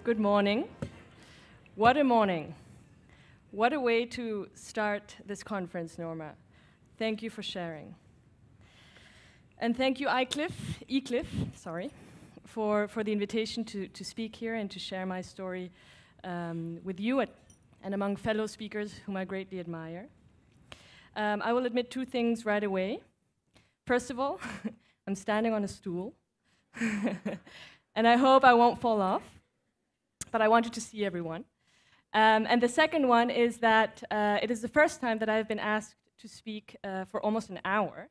Good morning. What a morning. What a way to start this conference, Norma. Thank you for sharing. And thank you, Iclif, for the invitation to speak here and to share my story with you and among fellow speakers whom I greatly admire. I will admit two things right away. First of all, I'm standing on a stool, and I hope I won't fall off, but I wanted to see everyone. And the second one is that it is the first time that I've been asked to speak for almost an hour.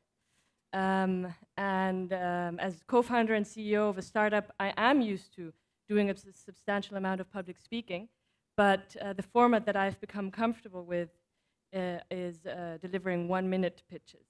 As co-founder and CEO of a startup, I am used to doing a substantial amount of public speaking, but the format that I've become comfortable with is delivering 1-minute pitches.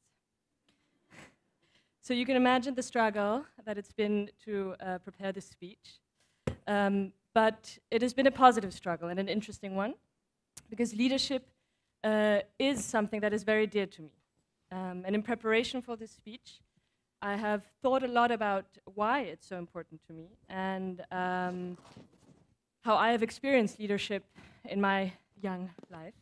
So you can imagine the struggle that it's been to prepare this speech. But it has been a positive struggle and an interesting one, because leadership is something that is very dear to me. And in preparation for this speech, I have thought a lot about why it's so important to me and how I have experienced leadership in my young life.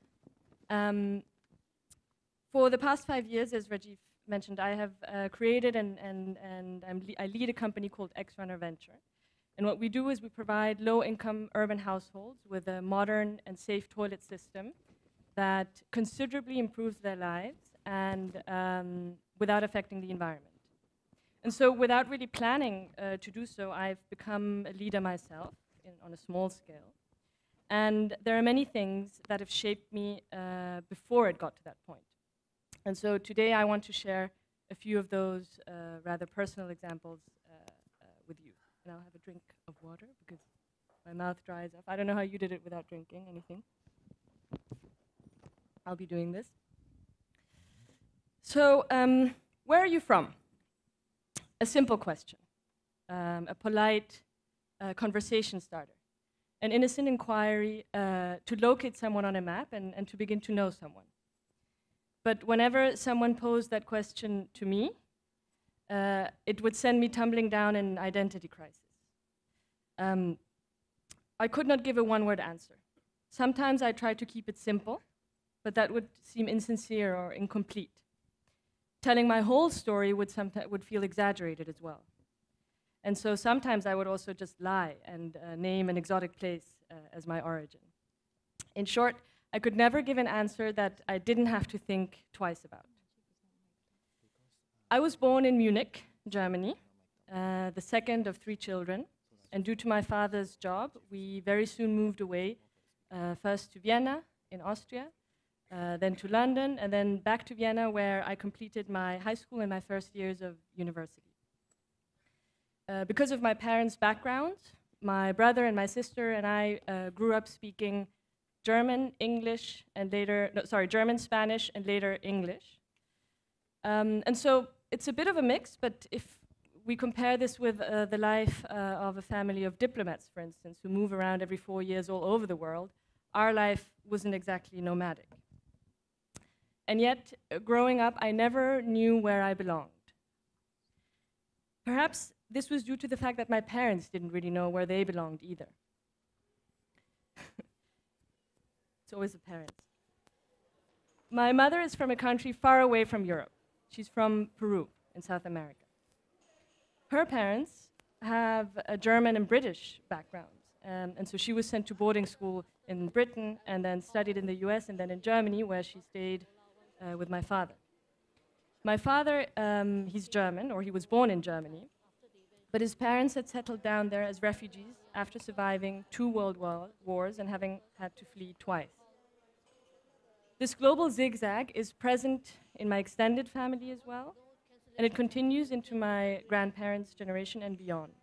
For the past 5 years, as Rajiv mentioned, I have created and I lead a company called X-Runner Venture. And what we do is we provide low-income urban households with a modern and safe toilet system that considerably improves their lives and without affecting the environment. And so without really planning to do so, I've become a leader myself on a small scale. And there are many things that have shaped me before it got to that point. And so today I want to share a few of those rather personal examples with you. And I'll have a drink of water because my mouth dries up. I don't know how you did it without drinking anything. I'll be doing this. So, where are you from? A simple question, a polite conversation starter, an innocent inquiry to locate someone on a map and to begin to know someone. But whenever someone posed that question to me, it would send me tumbling down in identity crisis. I could not give a one-word answer. Sometimes I tried to keep it simple, but that would seem insincere or incomplete. Telling my whole story would feel exaggerated as well. And so sometimes I would also just lie and name an exotic place as my origin. In short, I could never give an answer that I didn't have to think twice about. I was born in Munich, Germany, the second of 3 children. And due to my father's job, we very soon moved away, first to Vienna in Austria, then to London, and then back to Vienna, where I completed my high school and my first years of university. Because of my parents' background, my brother and my sister and I grew up speaking German, English, and later, German, Spanish, and later English. And so it's a bit of a mix, but if we compare this with the life of a family of diplomats, for instance, who move around every 4 years all over the world, our life wasn't exactly nomadic. And yet, growing up, I never knew where I belonged. Perhaps this was due to the fact that my parents didn't really know where they belonged either. It's always the parents. My mother is from a country far away from Europe. She's from Peru in South America. Her parents have a German and British background, and so she was sent to boarding school in Britain and then studied in the US and then in Germany, where she stayed with my father. My father, he's German, or he was born in Germany, but his parents had settled down there as refugees after surviving 2 world wars and having had to flee twice. This global zigzag is present in my extended family as well, and it continues into my grandparents' generation and beyond.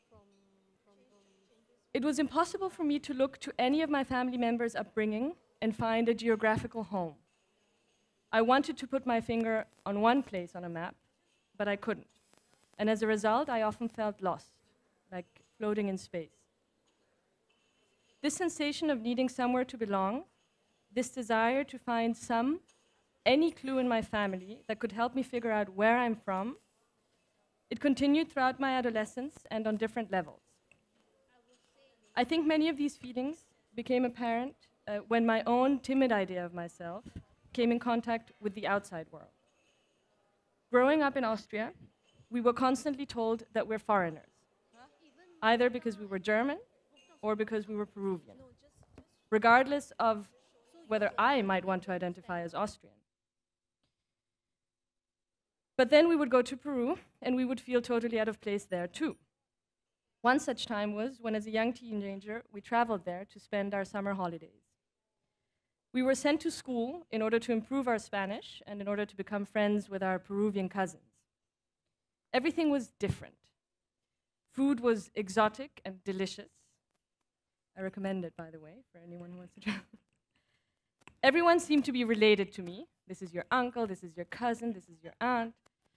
It was impossible for me to look to any of my family members' upbringing and find a geographical home. I wanted to put my finger on one place on a map, but I couldn't. And as a result, I often felt lost, like floating in space. This sensation of needing somewhere to belong, this desire to find any clue in my family that could help me figure out where I'm from, it continued throughout my adolescence and on different levels. I think many of these feelings became apparent when my own timid idea of myself came in contact with the outside world. Growing up in Austria, we were constantly told that we're foreigners, either because we were German or because we were Peruvian, regardless of whether I might want to identify as Austrian. But then we would go to Peru, and we would feel totally out of place there too. One such time was when, as a young teenager, we traveled there to spend our summer holidays. We were sent to school in order to improve our Spanish and in order to become friends with our Peruvian cousins. Everything was different. Food was exotic and delicious. I recommend it, by the way, for anyone who wants to travel. Everyone seemed to be related to me. This is your uncle, this is your cousin, this is your aunt.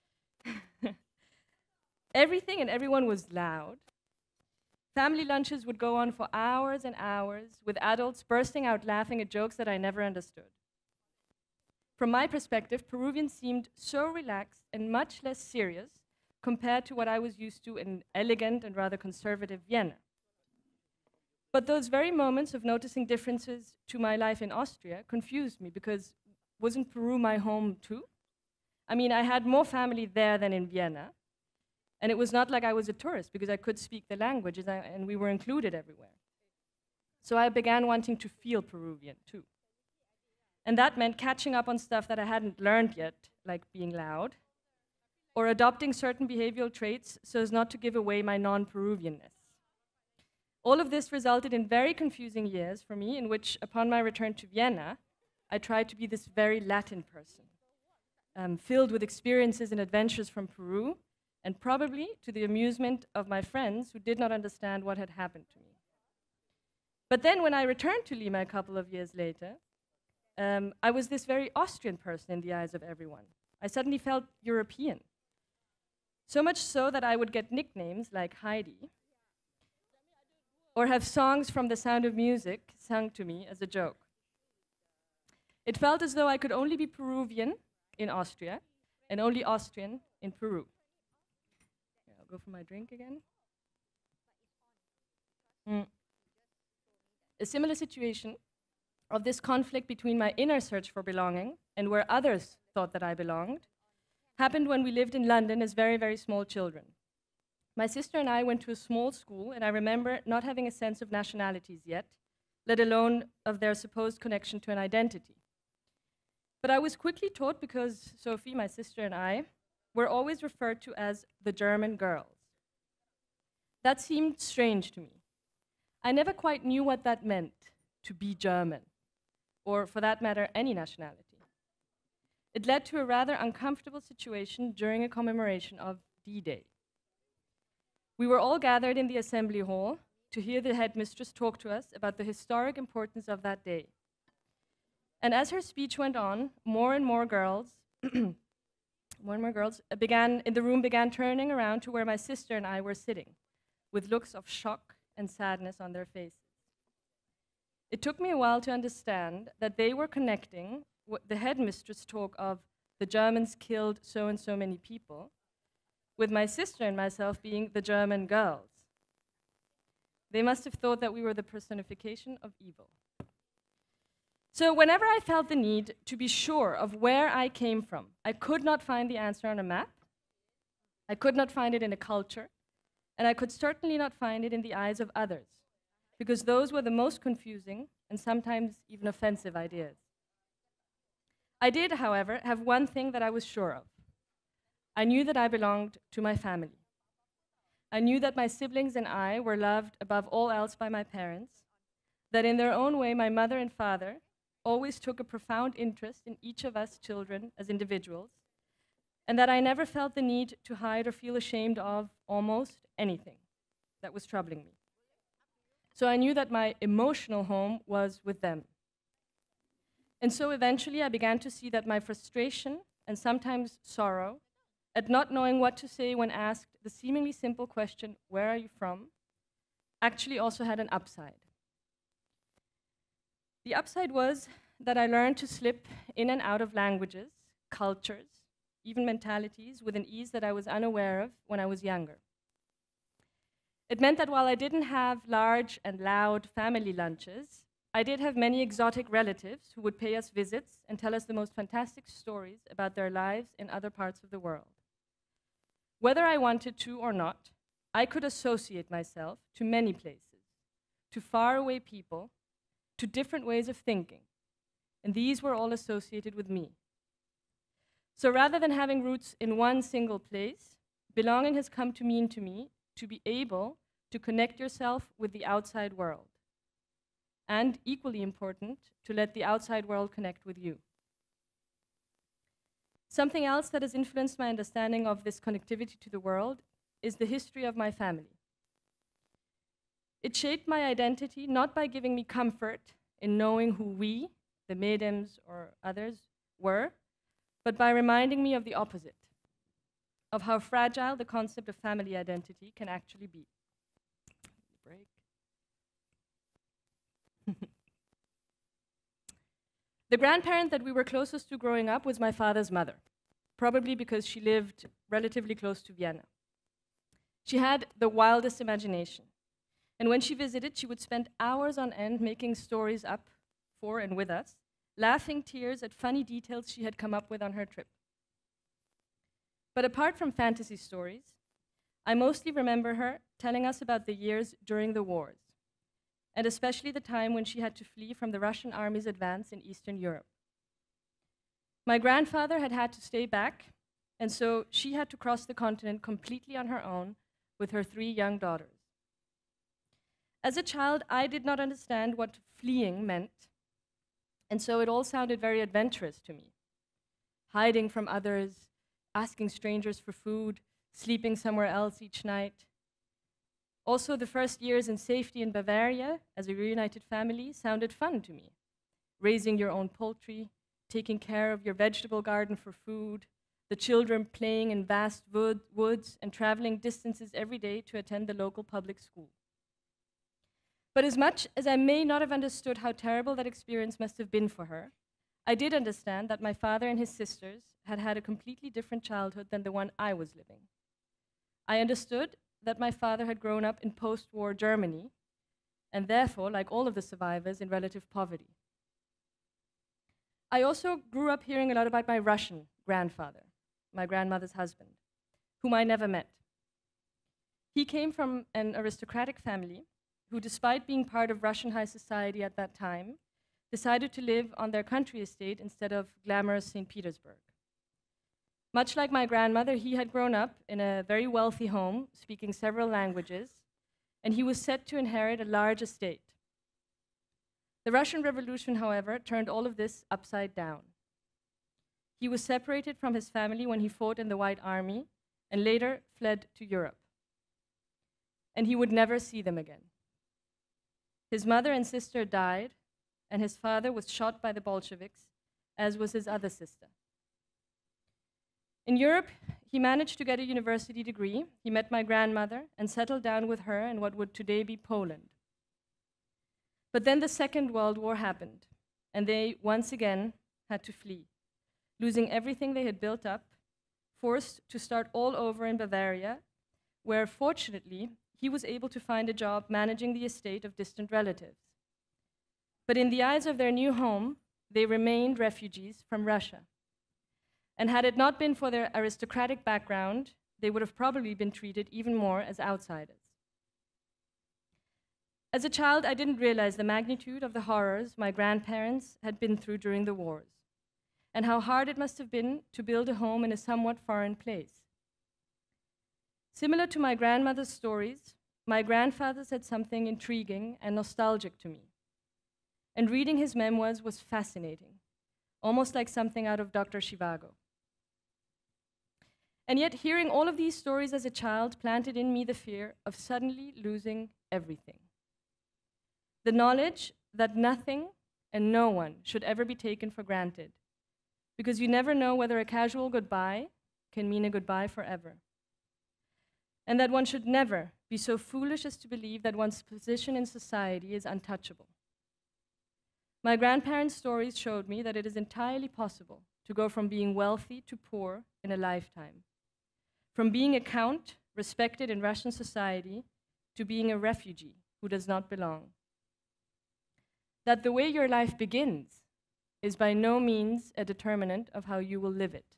Everything and everyone was loud. Family lunches would go on for hours and hours, with adults bursting out laughing at jokes that I never understood. From my perspective, Peruvians seemed so relaxed and much less serious compared to what I was used to in elegant and rather conservative Vienna. But those very moments of noticing differences to my life in Austria confused me, because wasn't Peru my home too? I mean, I had more family there than in Vienna, and it was not like I was a tourist, because I could speak the languages and we were included everywhere. So I began wanting to feel Peruvian too. And that meant catching up on stuff that I hadn't learned yet, like being loud, or adopting certain behavioral traits so as not to give away my non-Peruvianness. All of this resulted in very confusing years for me, in which, upon my return to Vienna, I tried to be this very Latin person, filled with experiences and adventures from Peru, and probably to the amusement of my friends who did not understand what had happened to me. But then when I returned to Lima a couple of years later, I was this very Austrian person in the eyes of everyone. I suddenly felt European. So much so that I would get nicknames like Heidi, or have songs from The Sound of Music sung to me as a joke. It felt as though I could only be Peruvian in Austria and only Austrian in Peru. Okay, I'll go for my drink again. A similar situation of this conflict between my inner search for belonging and where others thought that I belonged happened when we lived in London as very, very small children. My sister and I went to a small school, and I remember not having a sense of nationalities yet, let alone of their supposed connection to an identity. But I was quickly taught, because Sophie, my sister, and I were always referred to as the German girls. That seemed strange to me. I never quite knew what that meant, to be German, or for that matter, any nationality. It led to a rather uncomfortable situation during a commemoration of D-Day. We were all gathered in the assembly hall to hear the headmistress talk to us about the historic importance of that day. And as her speech went on, more and more girls in the room began turning around to where my sister and I were sitting, with looks of shock and sadness on their faces. It took me a while to understand that they were connecting the headmistress talk of the Germans killed so and so many people with my sister and myself being the German girls. They must have thought that we were the personification of evil. So whenever I felt the need to be sure of where I came from, I could not find the answer on a map, I could not find it in a culture, and I could certainly not find it in the eyes of others, because those were the most confusing and sometimes even offensive ideas. I did, however, have one thing that I was sure of. I knew that I belonged to my family. I knew that my siblings and I were loved above all else by my parents, that in their own way my mother and father always took a profound interest in each of us children as individuals, and that I never felt the need to hide or feel ashamed of almost anything that was troubling me. So I knew that my emotional home was with them. And so eventually I began to see that my frustration and sometimes sorrow at not knowing what to say when asked the seemingly simple question, "Where are you from?" actually also had an upside. The upside was that I learned to slip in and out of languages, cultures, even mentalities with an ease that I was unaware of when I was younger. It meant that while I didn't have large and loud family lunches, I did have many exotic relatives who would pay us visits and tell us the most fantastic stories about their lives in other parts of the world. Whether I wanted to or not, I could associate myself to many places, to faraway people, to different ways of thinking, and these were all associated with me. So rather than having roots in one single place, belonging has come to mean to me to be able to connect yourself with the outside world. And equally important, to let the outside world connect with you. Something else that has influenced my understanding of this connectivity to the world is the history of my family. It shaped my identity not by giving me comfort in knowing who we, the Medems or others, were, but by reminding me of the opposite, of how fragile the concept of family identity can actually be. Break. The grandparent that we were closest to growing up was my father's mother, probably because she lived relatively close to Vienna. She had the wildest imagination, and when she visited, she would spend hours on end making stories up for and with us, laughing tears at funny details she had come up with on her trip. But apart from fantasy stories, I mostly remember her telling us about the years during the wars, and especially the time when she had to flee from the Russian army's advance in Eastern Europe. My grandfather had had to stay back, and so she had to cross the continent completely on her own with her 3 young daughters. As a child, I did not understand what fleeing meant, and so it all sounded very adventurous to me. Hiding from others, asking strangers for food, sleeping somewhere else each night. Also, the first years in safety in Bavaria as a reunited family sounded fun to me. Raising your own poultry, taking care of your vegetable garden for food, the children playing in vast woods and traveling distances every day to attend the local public school. But as much as I may not have understood how terrible that experience must have been for her, I did understand that my father and his sisters had had a completely different childhood than the one I was living. I understood that my father had grown up in post-war Germany, and therefore, like all of the survivors, in relative poverty. I also grew up hearing a lot about my Russian grandfather, my grandmother's husband, whom I never met. He came from an aristocratic family who, despite being part of Russian high society at that time, decided to live on their country estate instead of glamorous St. Petersburg. Much like my grandmother, he had grown up in a very wealthy home, speaking several languages, and he was set to inherit a large estate. The Russian Revolution, however, turned all of this upside down. He was separated from his family when he fought in the White Army and later fled to Europe. And he would never see them again. His mother and sister died, and his father was shot by the Bolsheviks, as was his other sister. In Europe, he managed to get a university degree. He met my grandmother and settled down with her in what would today be Poland. But then the Second World War happened, and they once again had to flee, losing everything they had built up, forced to start all over in Bavaria, where fortunately he was able to find a job managing the estate of distant relatives. But in the eyes of their new home, they remained refugees from Russia. And had it not been for their aristocratic background, they would have probably been treated even more as outsiders. As a child, I didn't realize the magnitude of the horrors my grandparents had been through during the wars, and how hard it must have been to build a home in a somewhat foreign place. Similar to my grandmother's stories, my grandfather said something intriguing and nostalgic to me. And reading his memoirs was fascinating, almost like something out of Dr. Zhivago. And yet, hearing all of these stories as a child planted in me the fear of suddenly losing everything. The knowledge that nothing and no one should ever be taken for granted, because you never know whether a casual goodbye can mean a goodbye forever. And that one should never be so foolish as to believe that one's position in society is untouchable. My grandparents' stories showed me that it is entirely possible to go from being wealthy to poor in a lifetime, from being a count respected in Russian society to being a refugee who does not belong. That the way your life begins is by no means a determinant of how you will live it.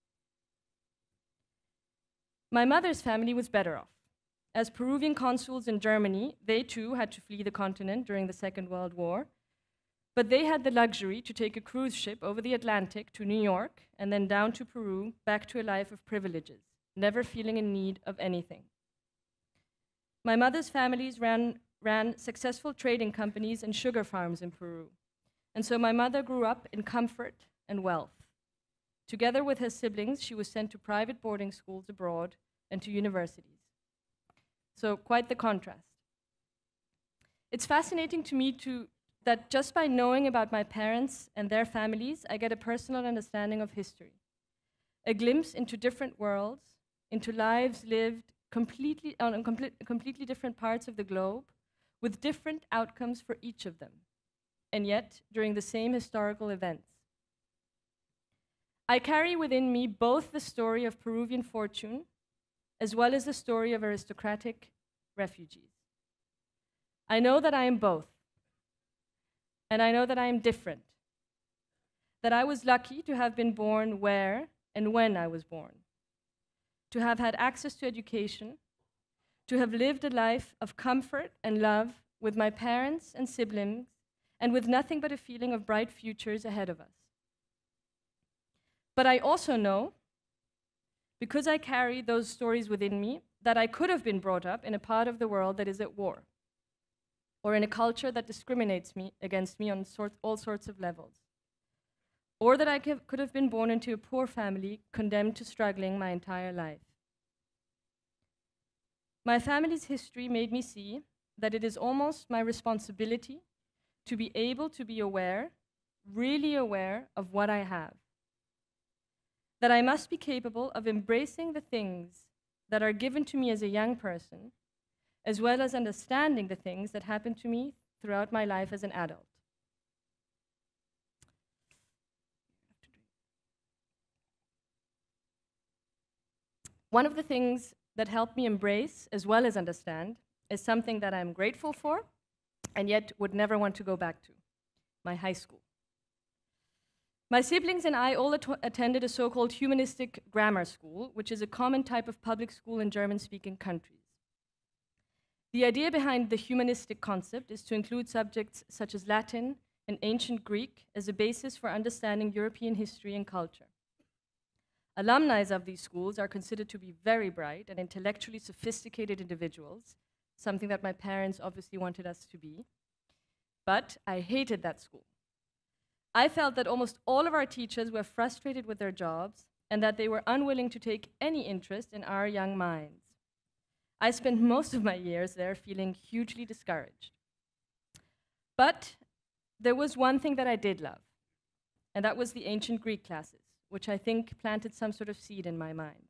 My mother's family was better off. As Peruvian consuls in Germany, they too had to flee the continent during the Second World War, but they had the luxury to take a cruise ship over the Atlantic to New York and then down to Peru, back to a life of privileges, never feeling in need of anything. My mother's families ran successful trading companies and sugar farms in Peru, and so my mother grew up in comfort and wealth. Together with her siblings, she was sent to private boarding schools abroad and to universities. So quite the contrast. It's fascinating to me that just by knowing about my parents and their families, I get a personal understanding of history, a glimpse into different worlds, into lives lived on completely different parts of the globe, with different outcomes for each of them, and yet during the same historical events. I carry within me both the story of Peruvian fortune as well as the story of aristocratic refugees. I know that I am both, and I know that I am different, that I was lucky to have been born where and when I was born, to have had access to education, to have lived a life of comfort and love with my parents and siblings, and with nothing but a feeling of bright futures ahead of us. But I also know, because I carry those stories within me, that I could have been brought up in a part of the world that is at war, or in a culture that discriminates against me on all sorts of levels, or that I could have been born into a poor family condemned to struggling my entire life. My family's history made me see that it is almost my responsibility to be able to be aware, really aware of what I have. That I must be capable of embracing the things that are given to me as a young person, as well as understanding the things that happened to me throughout my life as an adult. One of the things that helped me embrace, as well as understand, is something that I'm grateful for, and yet would never want to go back to: my high school. My siblings and I all attended a so-called humanistic grammar school, which is a common type of public school in German-speaking countries. The idea behind the humanistic concept is to include subjects such as Latin and ancient Greek as a basis for understanding European history and culture. Alumni of these schools are considered to be very bright and intellectually sophisticated individuals, something that my parents obviously wanted us to be. But I hated that school. I felt that almost all of our teachers were frustrated with their jobs and that they were unwilling to take any interest in our young minds. I spent most of my years there feeling hugely discouraged. But there was one thing that I did love, and that was the ancient Greek classes, which I think planted some sort of seed in my mind.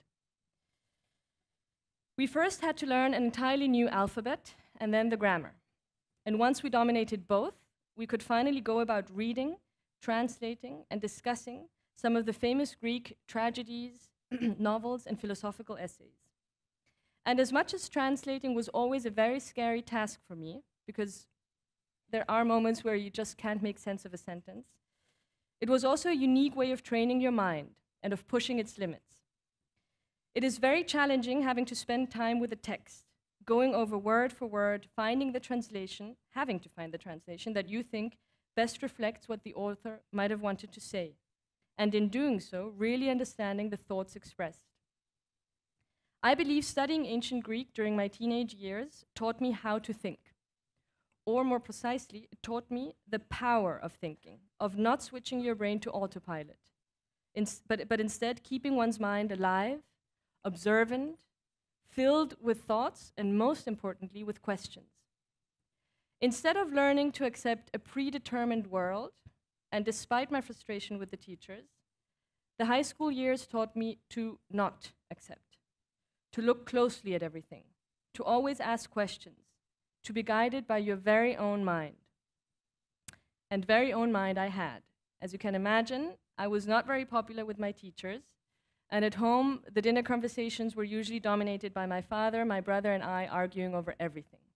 We first had to learn an entirely new alphabet and then the grammar. And once we dominated both, we could finally go about reading, translating, and discussing some of the famous Greek tragedies, novels, and philosophical essays. And as much as translating was always a very scary task for me, because there are moments where you just can't make sense of a sentence, it was also a unique way of training your mind and of pushing its limits. It is very challenging having to spend time with the text, going over word for word, finding the translation, having to find the translation that you think best reflects what the author might have wanted to say, and in doing so, really understanding the thoughts expressed. I believe studying ancient Greek during my teenage years taught me how to think. Or more precisely, it taught me the power of thinking, of not switching your brain to autopilot, but instead keeping one's mind alive, observant, filled with thoughts, and most importantly, with questions. Instead of learning to accept a predetermined world, and despite my frustration with the teachers, the high school years taught me to not accept, to look closely at everything, to always ask questions, to be guided by your very own mind. And very own mind I had. As you can imagine, I was not very popular with my teachers, and at home, the dinner conversations were usually dominated by my father, my brother, and I arguing over everything.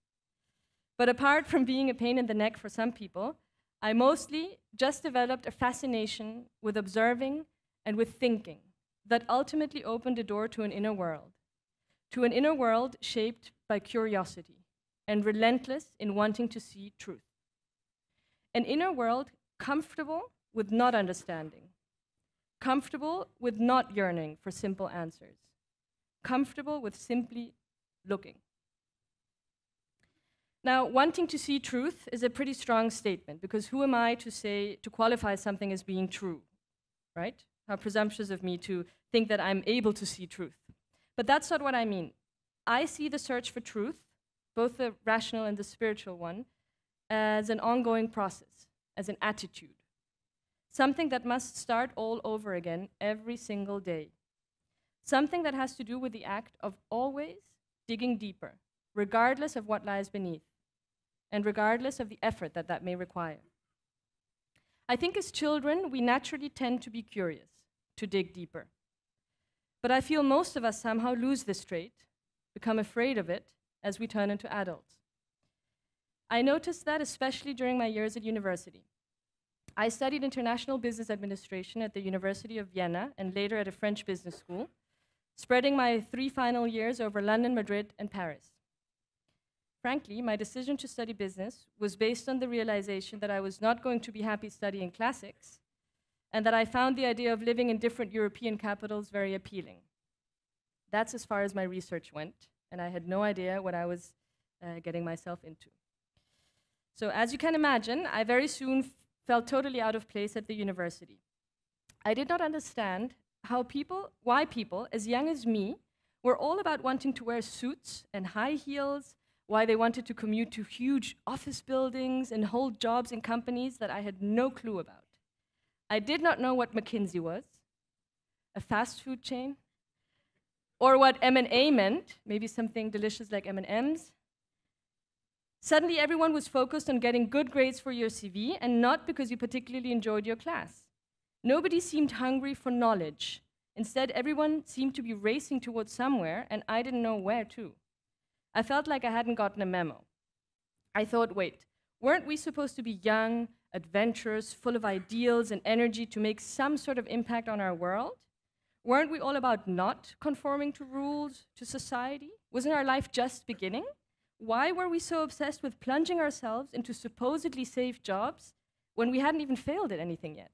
But apart from being a pain in the neck for some people, I mostly just developed a fascination with observing and with thinking that ultimately opened a door to an inner world shaped by curiosity and relentless in wanting to see truth. An inner world comfortable with not understanding, comfortable with not yearning for simple answers, comfortable with simply looking. Now, wanting to see truth is a pretty strong statement, because who am I to qualify something as being true, right? How presumptuous of me to think that I'm able to see truth. But that's not what I mean. I see the search for truth, both the rational and the spiritual one, as an ongoing process, as an attitude, something that must start all over again every single day, something that has to do with the act of always digging deeper, regardless of what lies beneath, and regardless of the effort that that may require. I think as children, we naturally tend to be curious, to dig deeper. But I feel most of us somehow lose this trait, become afraid of it, as we turn into adults. I noticed that especially during my years at university. I studied international business administration at the University of Vienna and later at a French business school, spreading my 3 final years over London, Madrid, and Paris. Frankly, my decision to study business was based on the realization that I was not going to be happy studying classics, and that I found the idea of living in different European capitals very appealing. That's as far as my research went, and I had no idea what I was getting myself into. So as you can imagine, I very soon felt totally out of place at the university. I did not understand why people as young as me were all about wanting to wear suits and high heels, why they wanted to commute to huge office buildings and hold jobs in companies that I had no clue about. I did not know what McKinsey was, a fast food chain, or what M&A meant, maybe something delicious like M&Ms. Suddenly everyone was focused on getting good grades for your CV and not because you particularly enjoyed your class. Nobody seemed hungry for knowledge. Instead, everyone seemed to be racing towards somewhere, and I didn't know where to. I felt like I hadn't gotten a memo. I thought, wait, weren't we supposed to be young, adventurous, full of ideals and energy to make some sort of impact on our world? Weren't we all about not conforming to rules, to society? Wasn't our life just beginning? Why were we so obsessed with plunging ourselves into supposedly safe jobs when we hadn't even failed at anything yet?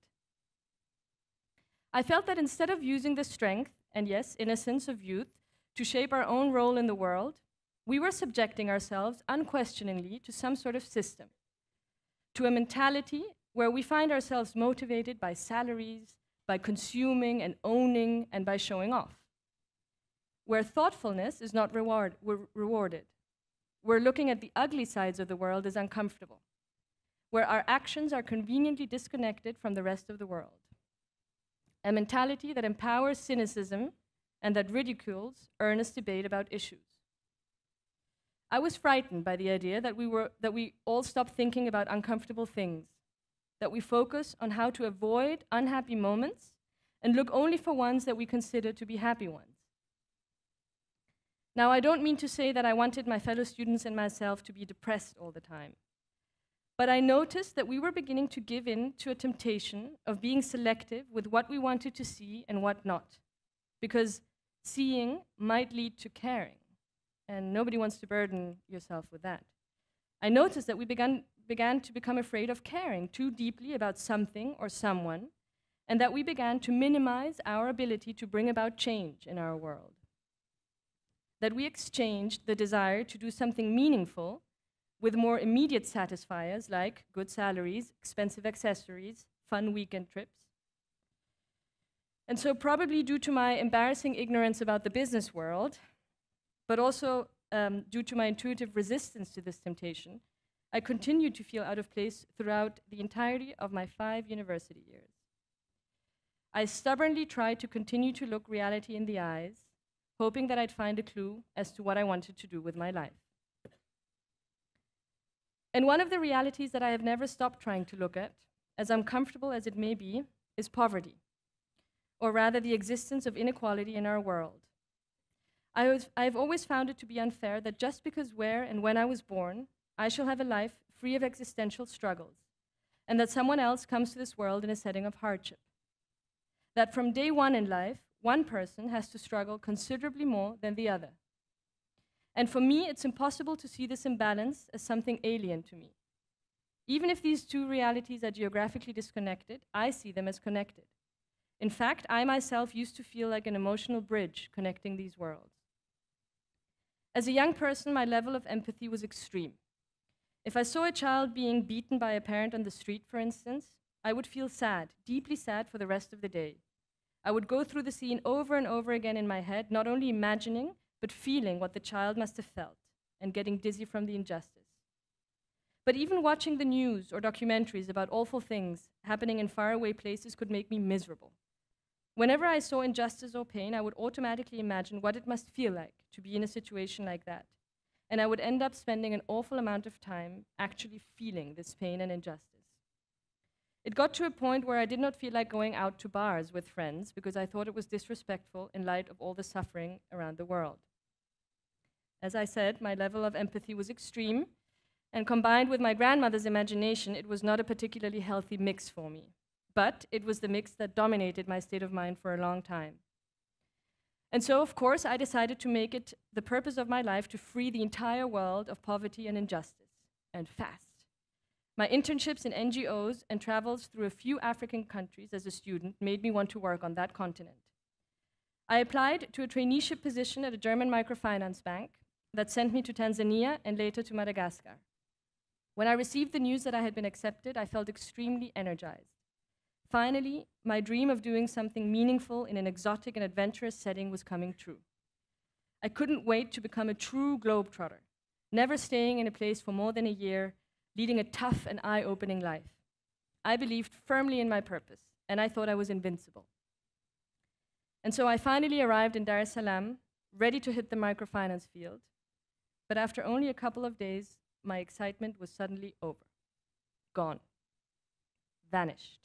I felt that instead of using the strength, and yes, innocence of youth, to shape our own role in the world, we were subjecting ourselves unquestioningly to some sort of system, to a mentality where we find ourselves motivated by salaries, by consuming and owning, and by showing off, where thoughtfulness is not rewarded, where looking at the ugly sides of the world is uncomfortable, where our actions are conveniently disconnected from the rest of the world. A mentality that empowers cynicism and that ridicules earnest debate about issues. I was frightened by the idea that we all stop thinking about uncomfortable things, that we focus on how to avoid unhappy moments and look only for ones that we consider to be happy ones. Now, I don't mean to say that I wanted my fellow students and myself to be depressed all the time, but I noticed that we were beginning to give in to a temptation of being selective with what we wanted to see and what not, because seeing might lead to caring, and nobody wants to burden yourself with that. I noticed that we began to become afraid of caring too deeply about something or someone, and that we began to minimize our ability to bring about change in our world. That we exchanged the desire to do something meaningful with more immediate satisfiers like good salaries, expensive accessories, fun weekend trips. And so probably due to my embarrassing ignorance about the business world, but also due to my intuitive resistance to this temptation, I continued to feel out of place throughout the entirety of my 5 university years. I stubbornly tried to continue to look reality in the eyes, hoping that I'd find a clue as to what I wanted to do with my life. And one of the realities that I have never stopped trying to look at, as uncomfortable as it may be, is poverty, or rather the existence of inequality in our world. I've always found it to be unfair that just because where and when I was born, I shall have a life free of existential struggles, and that someone else comes to this world in a setting of hardship. That from day one in life, one person has to struggle considerably more than the other. And for me, it's impossible to see this imbalance as something alien to me. Even if these two realities are geographically disconnected, I see them as connected. In fact, I myself used to feel like an emotional bridge connecting these worlds. As a young person, my level of empathy was extreme. If I saw a child being beaten by a parent on the street, for instance, I would feel sad, deeply sad for the rest of the day. I would go through the scene over and over again in my head, not only imagining, but feeling what the child must have felt, and getting dizzy from the injustice. But even watching the news or documentaries about awful things happening in faraway places could make me miserable. Whenever I saw injustice or pain, I would automatically imagine what it must feel like to be in a situation like that. And I would end up spending an awful amount of time actually feeling this pain and injustice. It got to a point where I did not feel like going out to bars with friends because I thought it was disrespectful in light of all the suffering around the world. As I said, my level of empathy was extreme, and combined with my grandmother's imagination, it was not a particularly healthy mix for me. But it was the mix that dominated my state of mind for a long time. And so, of course, I decided to make it the purpose of my life to free the entire world of poverty and injustice, and fast. My internships in NGOs and travels through a few African countries as a student made me want to work on that continent. I applied to a traineeship position at a German microfinance bank that sent me to Tanzania and later to Madagascar. When I received the news that I had been accepted, I felt extremely energized. Finally, my dream of doing something meaningful in an exotic and adventurous setting was coming true. I couldn't wait to become a true globetrotter, never staying in a place for more than a year, leading a tough and eye-opening life. I believed firmly in my purpose, and I thought I was invincible. And so I finally arrived in Dar es Salaam, ready to hit the microfinance field. But after only a couple of days, my excitement was suddenly over. Gone. Vanished.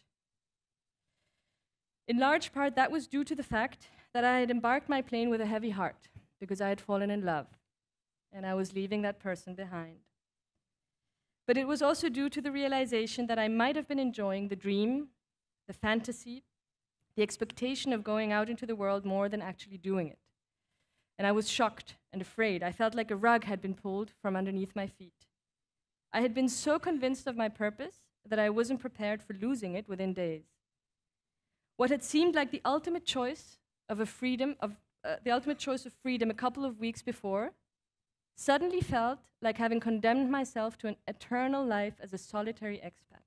In large part, that was due to the fact that I had embarked my plane with a heavy heart because I had fallen in love, and I was leaving that person behind. But it was also due to the realization that I might have been enjoying the dream, the fantasy, the expectation of going out into the world more than actually doing it. And I was shocked and afraid. I felt like a rug had been pulled from underneath my feet. I had been so convinced of my purpose that I wasn't prepared for losing it within days. What had seemed like the ultimate choice of freedom a couple of weeks before suddenly felt like having condemned myself to an eternal life as a solitary expat.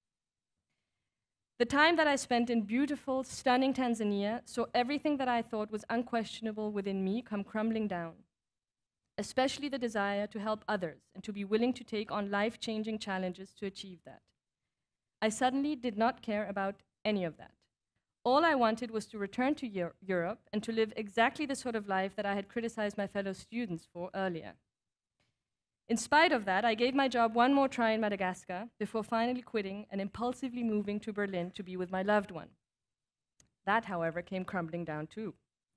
The time that I spent in beautiful, stunning Tanzania saw everything that I thought was unquestionable within me come crumbling down, especially the desire to help others and to be willing to take on life-changing challenges to achieve that. I suddenly did not care about any of that. All I wanted was to return to Europe and to live exactly the sort of life that I had criticized my fellow students for earlier. In spite of that, I gave my job one more try in Madagascar before finally quitting and impulsively moving to Berlin to be with my loved one. That, however, came crumbling down too.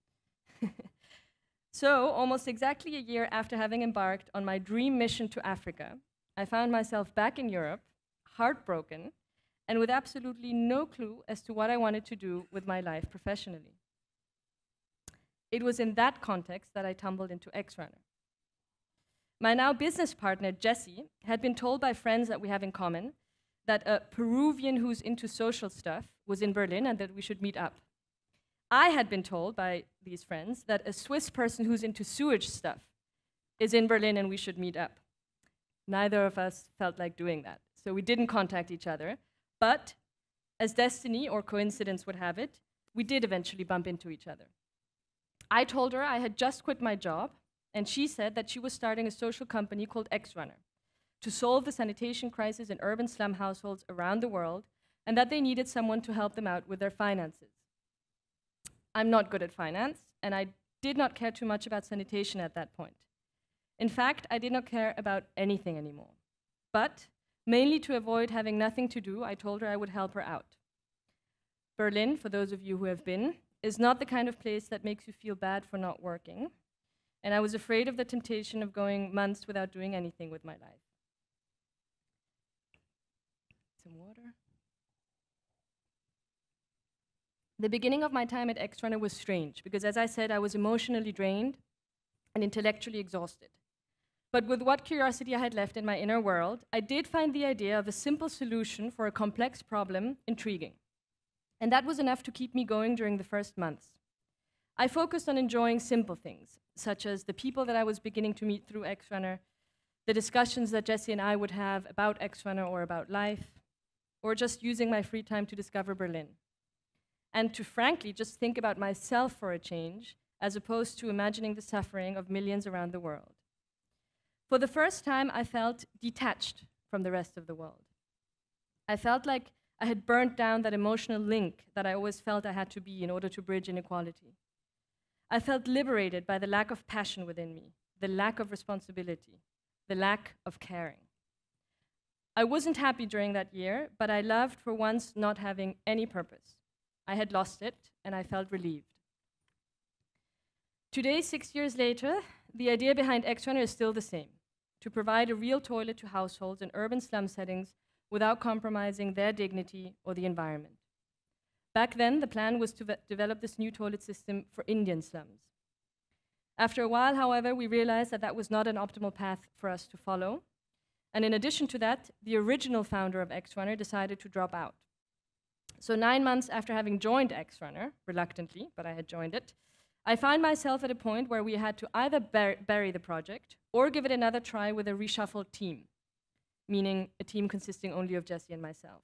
So, almost exactly a year after having embarked on my dream mission to Africa, I found myself back in Europe, heartbroken, and with absolutely no clue as to what I wanted to do with my life professionally. It was in that context that I tumbled into X-Runner. My now business partner, Jessie, had been told by friends that we have in common that a Peruvian who's into social stuff was in Berlin and that we should meet up. I had been told by these friends that a Swiss person who's into sewage stuff is in Berlin and we should meet up. Neither of us felt like doing that, so we didn't contact each other. But, as destiny or coincidence would have it, we did eventually bump into each other. I told her I had just quit my job, and she said that she was starting a social company called X-Runner to solve the sanitation crisis in urban slum households around the world, and that they needed someone to help them out with their finances. I'm not good at finance, and I did not care too much about sanitation at that point. In fact, I did not care about anything anymore. But mainly to avoid having nothing to do, I told her I would help her out. Berlin, for those of you who have been, is not the kind of place that makes you feel bad for not working, and I was afraid of the temptation of going months without doing anything with my life. water. The beginning of my time at Xrunner was strange because, as I said, I was emotionally drained and intellectually exhausted. But with what curiosity I had left in my inner world, I did find the idea of a simple solution for a complex problem intriguing. And that was enough to keep me going during the first months. I focused on enjoying simple things, such as the people that I was beginning to meet through Xrunner, the discussions that Jesse and I would have about Xrunner or about life, or just using my free time to discover Berlin. And to frankly just think about myself for a change, as opposed to imagining the suffering of millions around the world. For the first time, I felt detached from the rest of the world. I felt like I had burnt down that emotional link that I always felt I had to be in order to bridge inequality. I felt liberated by the lack of passion within me, the lack of responsibility, the lack of caring. I wasn't happy during that year, but I loved for once not having any purpose. I had lost it, and I felt relieved. Today, 6 years later, the idea behind Xrunner is still the same: to provide a real toilet to households in urban slum settings without compromising their dignity or the environment. Back then, the plan was to develop this new toilet system for Indian slums. After a while, however, we realized that that was not an optimal path for us to follow. And in addition to that, the original founder of Xrunner decided to drop out. So 9 months after having joined Xrunner, reluctantly, but I had joined it, I found myself at a point where we had to either bury the project or give it another try with a reshuffled team, meaning a team consisting only of Jesse and myself.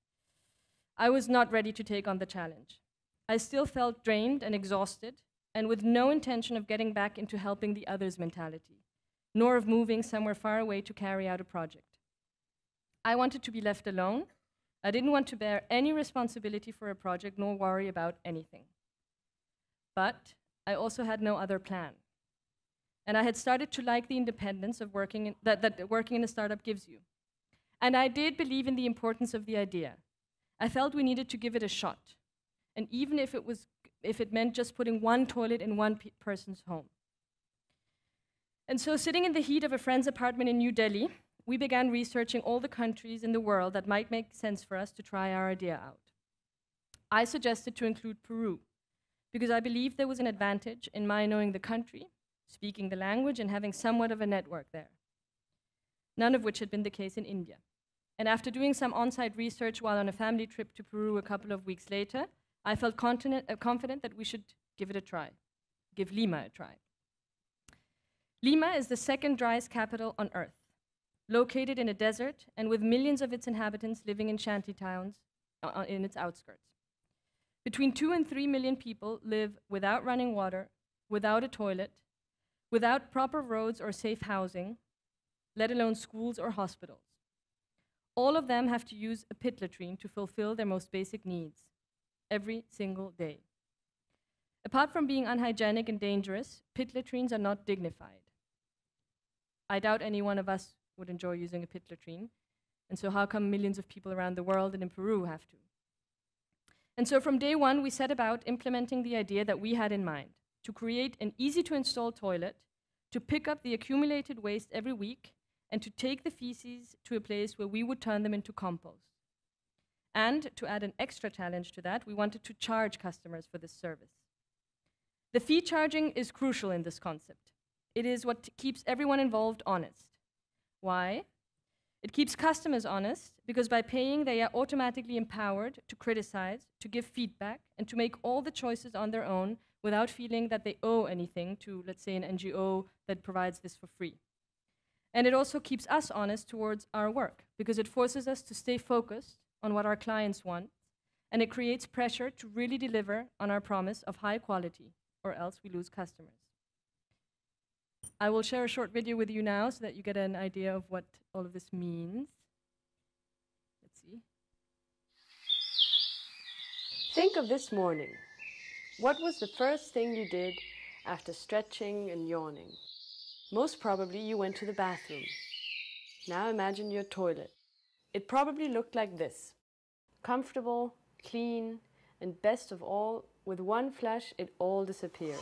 I was not ready to take on the challenge. I still felt drained and exhausted, and with no intention of getting back into helping the others mentality, nor of moving somewhere far away to carry out a project. I wanted to be left alone. I didn't want to bear any responsibility for a project, nor worry about anything. But I also had no other plan. And I had started to like the independence of working that working in a startup gives you. And I did believe in the importance of the idea. I felt we needed to give it a shot. And even if it meant just putting one toilet in one person's home. And so, sitting in the heat of a friend's apartment in New Delhi, we began researching all the countries in the world that might make sense for us to try our idea out. I suggested to include Peru, because I believed there was an advantage in my knowing the country, speaking the language, and having somewhat of a network there. None of which had been the case in India. And after doing some on-site research while on a family trip to Peru a couple of weeks later, I felt confident that we should give it a try, give Lima a try. Lima is the second driest capital on Earth, located in a desert and with millions of its inhabitants living in shanty towns in its outskirts. Between 2 and 3 million people live without running water, without a toilet, without proper roads or safe housing, let alone schools or hospitals. All of them have to use a pit latrine to fulfill their most basic needs every single day. Apart from being unhygienic and dangerous, pit latrines are not dignified. I doubt any one of us would enjoy using a pit latrine, and so how come millions of people around the world and in Peru have to? And so from day one, we set about implementing the idea that we had in mind, to create an easy-to-install toilet, to pick up the accumulated waste every week, and to take the feces to a place where we would turn them into compost. And to add an extra challenge to that, we wanted to charge customers for this service. The fee charging is crucial in this concept. It is what keeps everyone involved honest. Why? It keeps customers honest because by paying, they are automatically empowered to criticize, to give feedback, and to make all the choices on their own without feeling that they owe anything to, let's say, an NGO that provides this for free. And it also keeps us honest towards our work because it forces us to stay focused on what our clients want, and it creates pressure to really deliver on our promise of high quality, or else we lose customers. I will share a short video with you now so that you get an idea of what all of this means. Let's see. Think of this morning. What was the first thing you did after stretching and yawning? Most probably you went to the bathroom. Now imagine your toilet. It probably looked like this. Comfortable, clean, and best of all, with one flush it all disappears.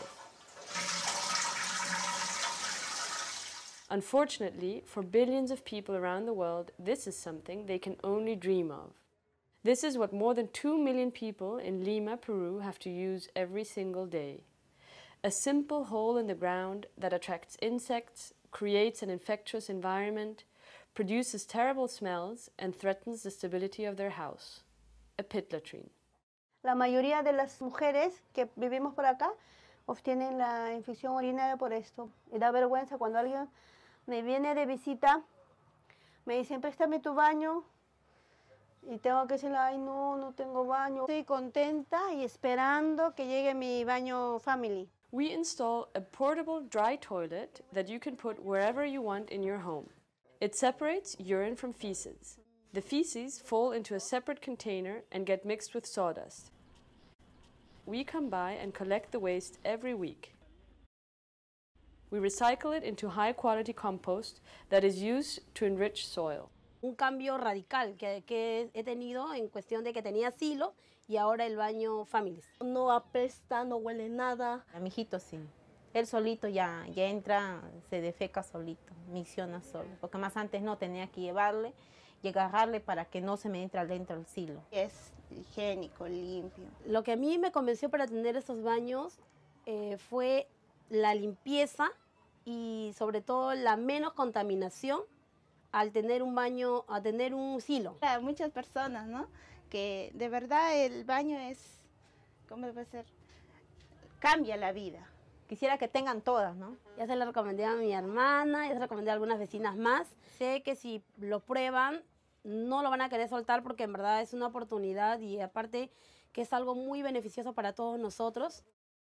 Unfortunately, for billions of people around the world, this is something they can only dream of. This is what more than 2 million people in Lima, Peru have to use every single day. A simple hole in the ground that attracts insects, creates an infectious environment, produces terrible smells, and threatens the stability of their house. A pit latrine. La mayoría de las mujeres que vivimos por acá obtienen la infección urinaria por esto. Y da vergüenza cuando alguien me viene de visita, me dicen, préstame tu baño, y tengo que decirle, ay no, no tengo baño. Estoy contenta y esperando que llegue mi baño family. We install a portable dry toilet that you can put wherever you want in your home. It separates urine from feces. The feces fall into a separate container and get mixed with sawdust. We come by and collect the waste every week. We recycle it into high-quality compost that is used to enrich soil. Un cambio radical que he tenido en cuestión de que tenía asilo y ahora el baño families. No apesta, no huele nada. A mi hijito sí. Él solito ya entra, se defeca solito, micciona solo. Porque más antes no, tenía que llevarle y agarrarle para que no se me entre adentro el silo. Es higiénico, limpio. Lo que a mí me convenció para tener estos baños fue la limpieza y sobre todo la menos contaminación al tener un baño, a tener un silo. Hay muchas personas, ¿no? Que de verdad el baño es, ¿cómo debe ser? Cambia la vida. Quisiera que tengan todas, ¿no? Ya se lo recomendé a mi hermana, ya se lo recomendé a algunas vecinas más. Sé que si lo prueban, no lo van a querer soltar porque en verdad es una oportunidad y aparte que es algo muy beneficioso para todos nosotros.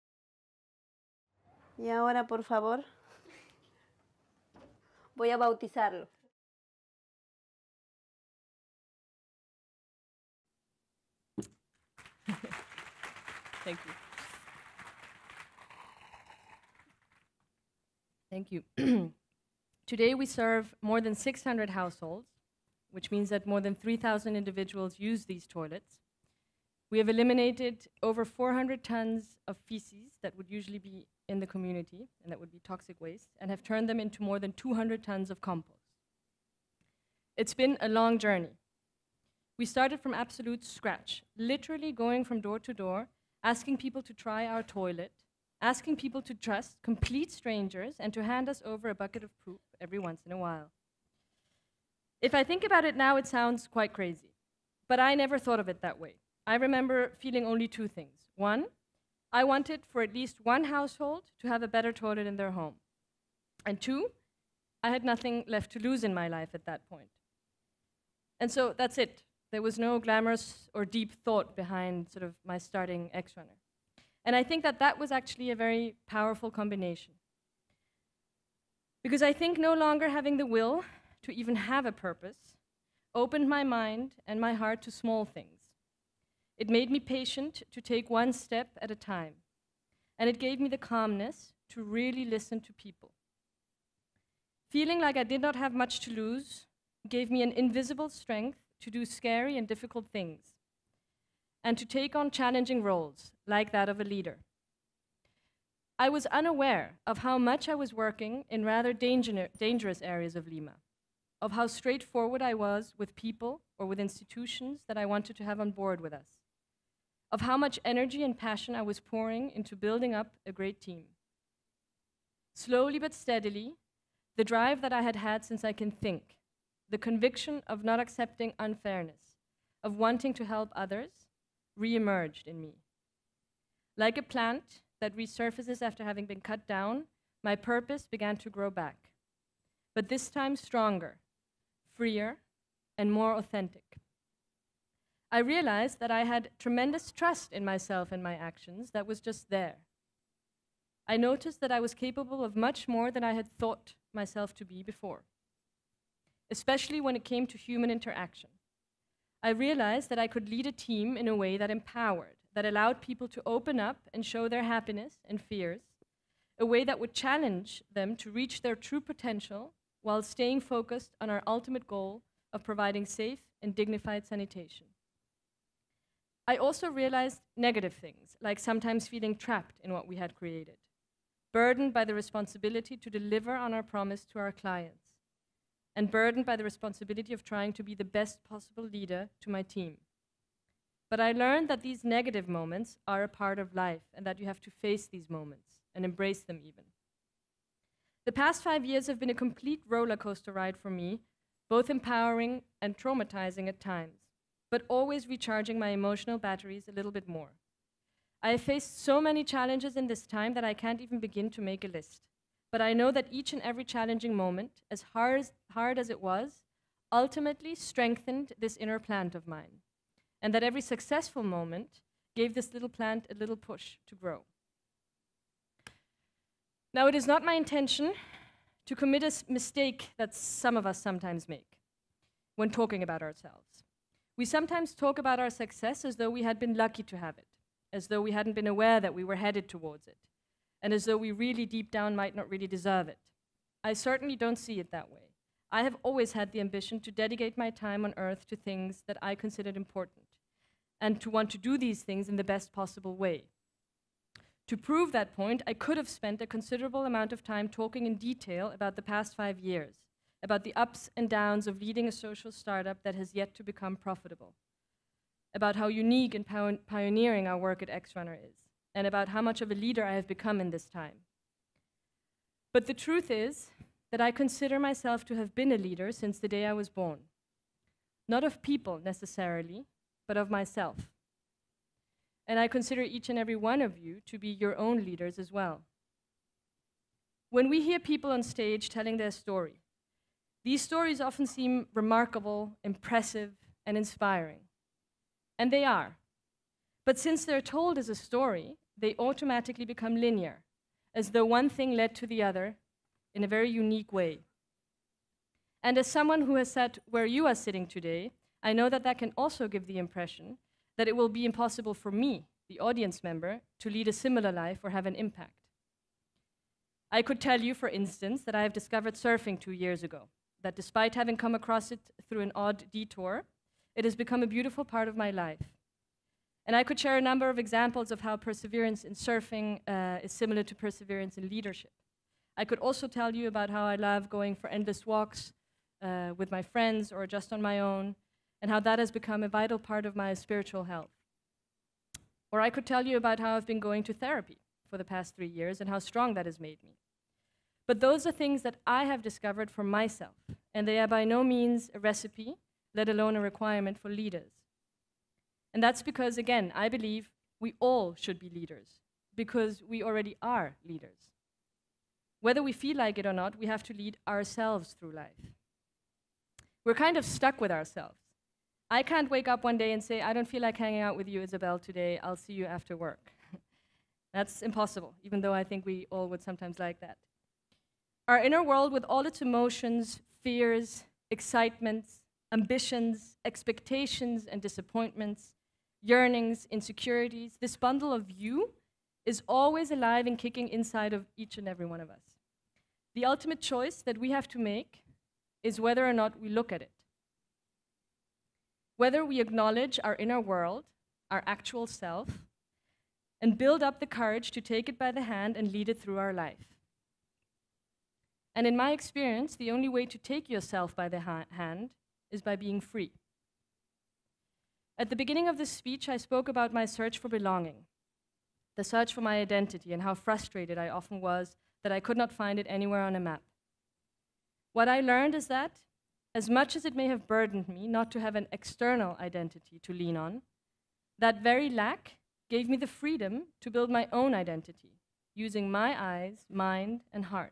Y ahora, por favor, voy a bautizarlo. Thank you. Thank you. Today we serve more than 600 households, which means that more than 3,000 individuals use these toilets. We have eliminated over 400 tons of feces that would usually be in the community and that would be toxic waste, and have turned them into more than 200 tons of compost. It's been a long journey. We started from absolute scratch, literally going from door to door, asking people to try our toilet, asking people to trust complete strangers and to hand us over a bucket of poop every once in a while. If I think about it now, it sounds quite crazy, but I never thought of it that way. I remember feeling only two things. One, I wanted for at least one household to have a better toilet in their home. And two, I had nothing left to lose in my life at that point. And so that's it. There was no glamorous or deep thought behind sort of my starting X-Runner. And I think that that was actually a very powerful combination. Because I think no longer having the will to even have a purpose opened my mind and my heart to small things. It made me patient to take one step at a time. And it gave me the calmness to really listen to people. Feeling like I did not have much to lose gave me an invisible strength to do scary and difficult things, and to take on challenging roles, like that of a leader. I was unaware of how much I was working in rather dangerous areas of Lima, of how straightforward I was with people or with institutions that I wanted to have on board with us, of how much energy and passion I was pouring into building up a great team. Slowly but steadily, the drive that I had had since I can think, the conviction of not accepting unfairness, of wanting to help others, re-emerged in me. Like a plant that resurfaces after having been cut down, my purpose began to grow back, but this time stronger, freer, and more authentic. I realized that I had tremendous trust in myself and my actions that was just there. I noticed that I was capable of much more than I had thought myself to be before, especially when it came to human interaction. I realized that I could lead a team in a way that empowered, that allowed people to open up and show their happiness and fears, a way that would challenge them to reach their true potential while staying focused on our ultimate goal of providing safe and dignified sanitation. I also realized negative things, like sometimes feeling trapped in what we had created, burdened by the responsibility to deliver on our promise to our clients, and burdened by the responsibility of trying to be the best possible leader to my team. But I learned that these negative moments are a part of life and that you have to face these moments and embrace them even. The past 5 years have been a complete roller coaster ride for me, both empowering and traumatizing at times, but always recharging my emotional batteries a little bit more. I have faced so many challenges in this time that I can't even begin to make a list. But I know that each and every challenging moment, as hard as it was, ultimately strengthened this inner plant of mine, and that every successful moment gave this little plant a little push to grow. Now, it is not my intention to commit a mistake that some of us sometimes make when talking about ourselves. We sometimes talk about our success as though we had been lucky to have it, as though we hadn't been aware that we were headed towards it, and as though we really deep down might not really deserve it. I certainly don't see it that way. I have always had the ambition to dedicate my time on earth to things that I considered important, and to want to do these things in the best possible way. To prove that point, I could have spent a considerable amount of time talking in detail about the past 5 years, about the ups and downs of leading a social startup that has yet to become profitable, about how unique and pioneering our work at Xrunner is, and about how much of a leader I have become in this time. But the truth is that I consider myself to have been a leader since the day I was born. Not of people necessarily, but of myself. And I consider each and every one of you to be your own leaders as well. When we hear people on stage telling their story, these stories often seem remarkable, impressive, and inspiring. And they are. But since they're told as a story, they automatically become linear, as though one thing led to the other in a very unique way. And as someone who has sat where you are sitting today, I know that that can also give the impression that it will be impossible for me, the audience member, to lead a similar life or have an impact. I could tell you, for instance, that I have discovered surfing 2 years ago, that despite having come across it through an odd detour, it has become a beautiful part of my life. And I could share a number of examples of how perseverance in surfing is similar to perseverance in leadership. I could also tell you about how I love going for endless walks with my friends or just on my own, and how that has become a vital part of my spiritual health. Or I could tell you about how I've been going to therapy for the past 3 years and how strong that has made me. But those are things that I have discovered for myself, and they are by no means a recipe, let alone a requirement for leaders. And that's because, again, I believe we all should be leaders, because we already are leaders. Whether we feel like it or not, we have to lead ourselves through life. We're kind of stuck with ourselves. I can't wake up one day and say, I don't feel like hanging out with you, Isabel, today. I'll see you after work. That's impossible, even though I think we all would sometimes like that. Our inner world, with all its emotions, fears, excitements, ambitions, expectations, and disappointments, yearnings, insecurities, this bundle of you is always alive and kicking inside of each and every one of us. The ultimate choice that we have to make is whether or not we look at it. Whether we acknowledge our inner world, our actual self, and build up the courage to take it by the hand and lead it through our life. And in my experience, the only way to take yourself by the hand is by being free. At the beginning of this speech, I spoke about my search for belonging, the search for my identity, and how frustrated I often was that I could not find it anywhere on a map. What I learned is that, as much as it may have burdened me not to have an external identity to lean on, that very lack gave me the freedom to build my own identity, using my eyes, mind, and heart.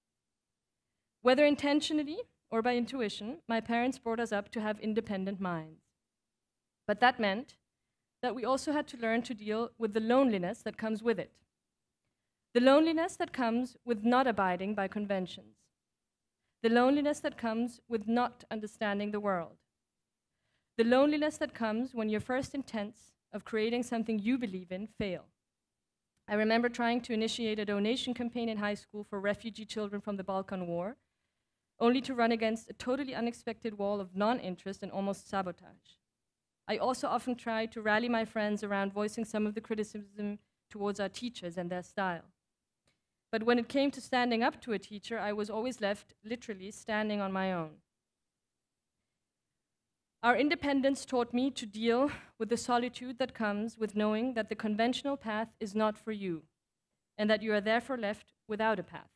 Whether intentionally or by intuition, my parents brought us up to have independent minds. But that meant that we also had to learn to deal with the loneliness that comes with it. The loneliness that comes with not abiding by conventions. The loneliness that comes with not understanding the world. The loneliness that comes when your first intents of creating something you believe in fail. I remember trying to initiate a donation campaign in high school for refugee children from the Balkan War, only to run against a totally unexpected wall of non-interest and almost sabotage. I also often tried to rally my friends around voicing some of the criticism towards our teachers and their style. But when it came to standing up to a teacher, I was always left literally standing on my own. Our independence taught me to deal with the solitude that comes with knowing that the conventional path is not for you, and that you are therefore left without a path.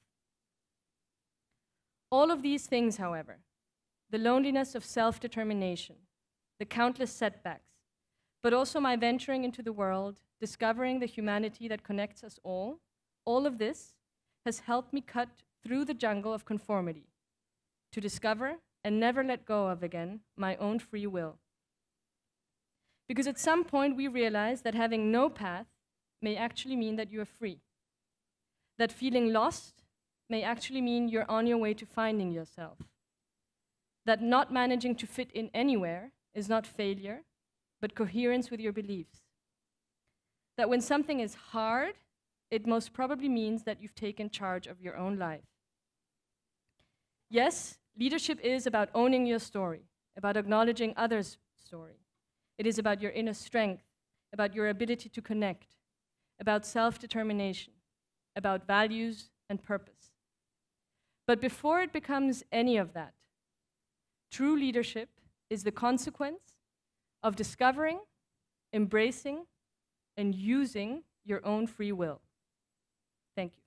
All of these things, however, the loneliness of self-determination, the countless setbacks, but also my venturing into the world, discovering the humanity that connects us all of this has helped me cut through the jungle of conformity to discover and never let go of again my own free will. Because at some point we realize that having no path may actually mean that you are free. That feeling lost may actually mean you're on your way to finding yourself. That not managing to fit in anywhere is not failure, but coherence with your beliefs. That when something is hard, it most probably means that you've taken charge of your own life. Yes, leadership is about owning your story, about acknowledging others' story. It is about your inner strength, about your ability to connect, about self-determination, about values and purpose. But before it becomes any of that, true leadership is the consequence of discovering, embracing, and using your own free will. Thank you.